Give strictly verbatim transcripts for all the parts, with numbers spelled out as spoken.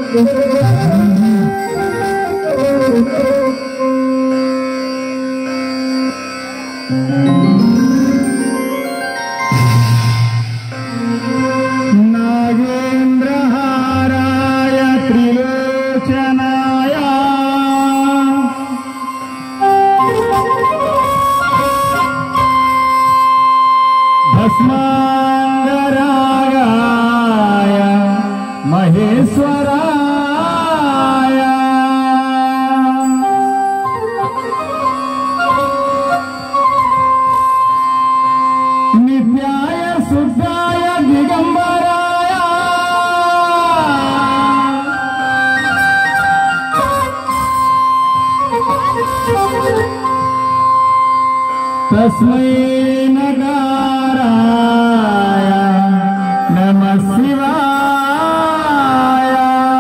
तस्मै नकाराय नमः शिवाय।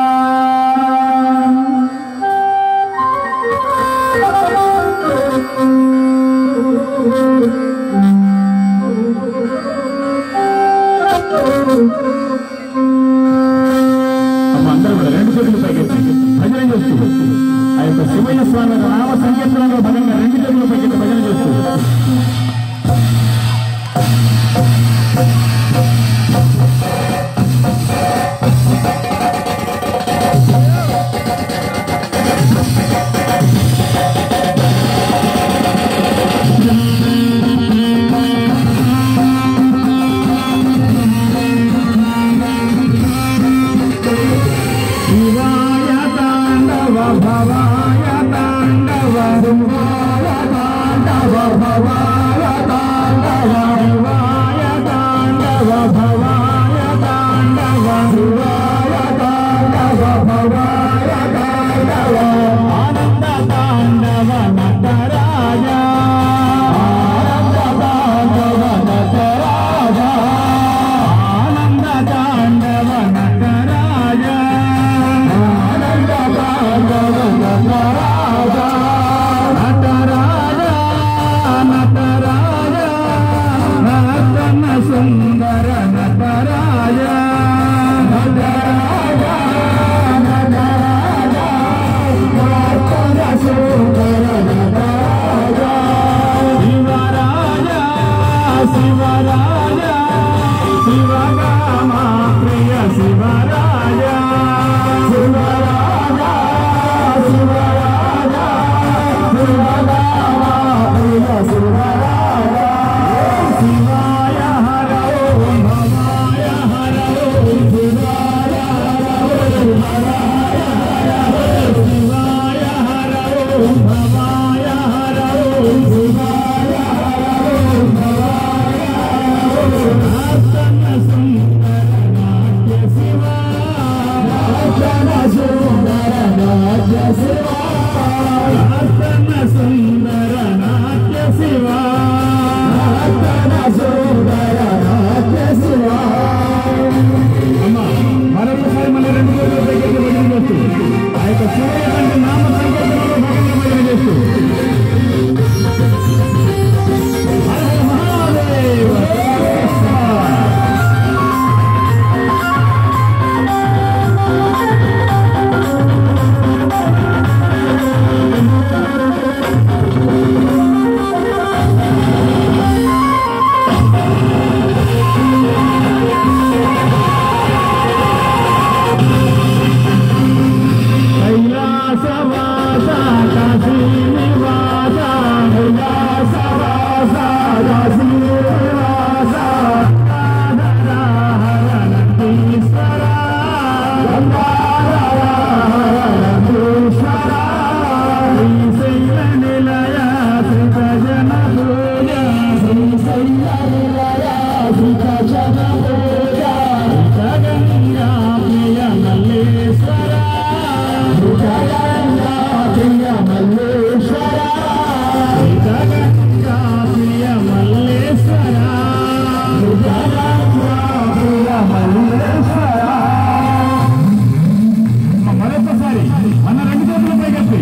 అందరూ కూడా రెండు చేతులు పైకెత్తి భజన చేస్తూ ఆ యొక్క శివయ్య స్వామి నామ సంకీర్తనలో భాగంగా రెండు చేతులు పైకెత్తి భజన చేస్తూ శివాయ తాండవ భవాయ తాండవ శివాయ తాండవ భవాయ తాండవ శివాయ తాండవ భవాయ తాండవ శివాయ తాండవ భవాయ తాండవ ఆనంద తాండవ నటరాజ ఆనంద తాండవ నటరాజ ఆనంద తాండవ నటరాజ ఆనంద తాండవ నటరాజ నటరాజ నటరాజ నర్తన సుందర నటరాజ నటరాజ నటరాజ నర్తన సుందర నటరాజ శివరాజ శివరాజ శివగామ ప్రియ శివరాజ శివరాజ శివరాజ శివగామ ప్రియ శివరాజ శివాయ హర ఓం భవాయ హర ఓం శివాయ హర ఓం భవాయ హర ఓం శివాయ హర ఓం భవాయ హర ఓం శివాయ హర ఓం భవాయ హర ఓం నర్తన సుందర నాట్య శివ నర్తన సుందర నాట్య శివ నర్తన సుందర నాట్య శివ నర్తన సుందర నాట్య శివ. అమ్మా మరొకసారి మన రెండు రోజుల దగ్గర భజన చేస్తూ ఆ యొక్క శివయ్య తండ్రి నామ సంకీర్తనలో భాగంగా భజన చేస్తూ హర హర మహాదేవ కృష్ణ. కైలాసవాస కాశీనివాస కైలాసవాస కాశీనివాస గంగాధర హర నందీశ్వర గంగాధర హర నందీశ్వర శ్రీశైల నిలయ శ్రీత జన పూజ శ్రీశైల నిలయ శ్రీత జన పూజ గంగా ప్రియ మల్లేశ్వర గంగా ప్రియ మల్లేశ్వర గంగా ప్రియ మల్లేశ్వర గంగా ప్రియ మల్లేశ్వర. మరొకసారి మన రెండు చేతులు పైకెత్తి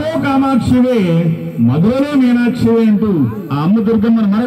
కామాక్షివే మధురలో మీనాక్షివే అంటూ ఆ అమ్మ దుర్గమ్మను